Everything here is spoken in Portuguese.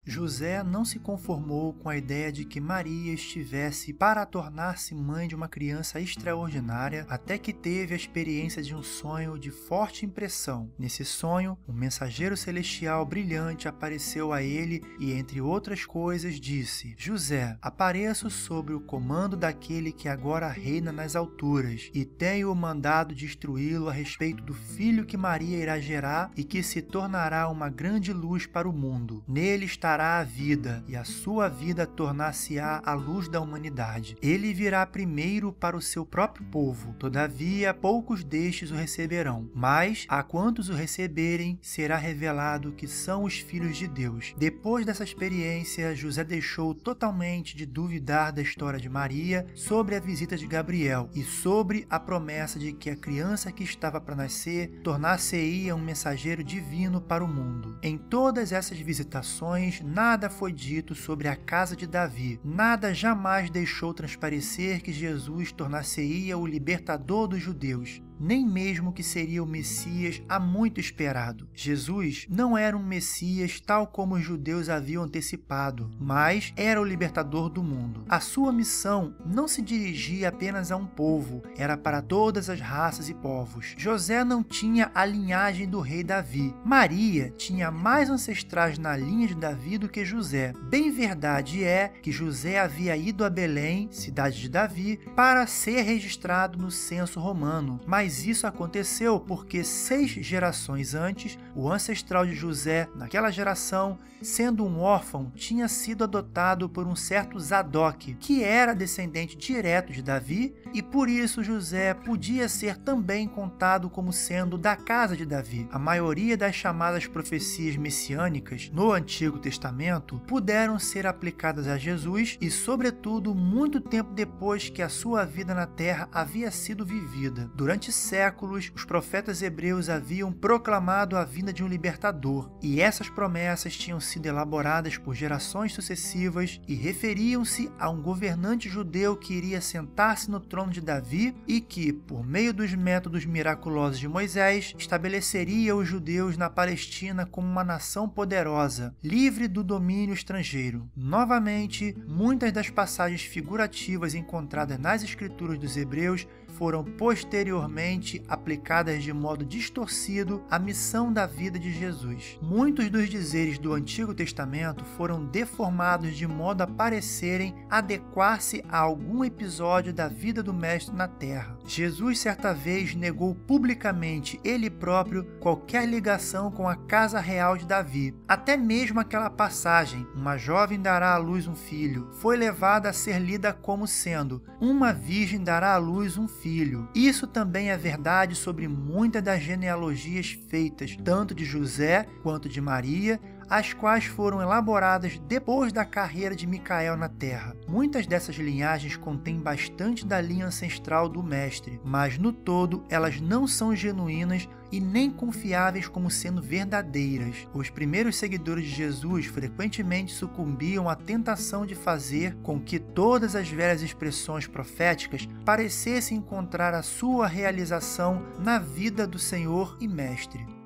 José não se conformou com a ideia de que Maria estivesse para tornar-se mãe de uma criança extraordinária, até que teve a experiência de um sonho de forte impressão. Nesse sonho, um mensageiro celestial brilhante apareceu a ele e, entre outras coisas, disse: José, apareço sob o comando daquele que agora reina nas alturas, e tenho mandado de instruí-lo a respeito do filho que Maria irá gerar e que se tornará uma grande luz para o mundo. Nele estará a vida, e a sua vida tornar-se-á a luz da humanidade. Ele virá primeiro para o seu próprio povo, todavia poucos destes o receberão, mas a quantos o receberem será revelado que são os filhos de Deus. Depois dessa experiência, José deixou totalmente de duvidar da história de Maria sobre a visita de Gabriel e sobre a promessa de que a criança que estava para nascer tornar-se-ia um mensageiro divino para o mundo. Em todas essas visitações, nada foi dito sobre a casa de Davi. Nada jamais deixou transparecer que Jesus tornar-se-ia o libertador dos judeus, nem mesmo que seria o Messias há muito esperado. Jesus não era um Messias tal como os judeus haviam antecipado, mas era o libertador do mundo. A sua missão não se dirigia apenas a um povo, era para todas as raças e povos. José não tinha a linhagem do rei Davi. Maria tinha mais ancestrais na linha de Davi do que José. Bem verdade é que José havia ido a Belém, cidade de Davi, para ser registrado no censo romano, mas isso aconteceu porque 6 gerações antes, o ancestral de José, naquela geração, sendo um órfão, tinha sido adotado por um certo Zadok, que era descendente direto de Davi, e por isso José podia ser também contado como sendo da casa de Davi. A maioria das chamadas profecias messiânicas no Antigo Testamento puderam ser aplicadas a Jesus e, sobretudo, muito tempo depois que a sua vida na terra havia sido vivida. Durante séculos, os profetas hebreus haviam proclamado a vinda de um libertador, e essas promessas tinham sido elaboradas por gerações sucessivas e referiam-se a um governante judeu que iria sentar-se no trono de Davi e que, por meio dos métodos miraculosos de Moisés, estabeleceria os judeus na Palestina como uma nação poderosa, livre do domínio estrangeiro. Novamente, muitas das passagens figurativas encontradas nas escrituras dos hebreus foram posteriormente aplicadas de modo distorcido à missão da vida de Jesus. Muitos dos dizeres do Antigo Testamento foram deformados de modo a parecerem adequar-se a algum episódio da vida do Mestre na Terra. Jesus certa vez negou publicamente ele próprio qualquer ligação com a casa real de Davi. Até mesmo aquela passagem, uma jovem dará à luz um filho, foi levada a ser lida como sendo uma virgem dará à luz um filho. Isso também é verdade sobre muitas das genealogias feitas tanto de José quanto de Maria, as quais foram elaboradas depois da carreira de Micael na Terra. Muitas dessas linhagens contêm bastante da linha ancestral do Mestre, mas no todo elas não são genuínas e nem confiáveis como sendo verdadeiras. Os primeiros seguidores de Jesus frequentemente sucumbiam à tentação de fazer com que todas as velhas expressões proféticas parecessem encontrar a sua realização na vida do Senhor e Mestre.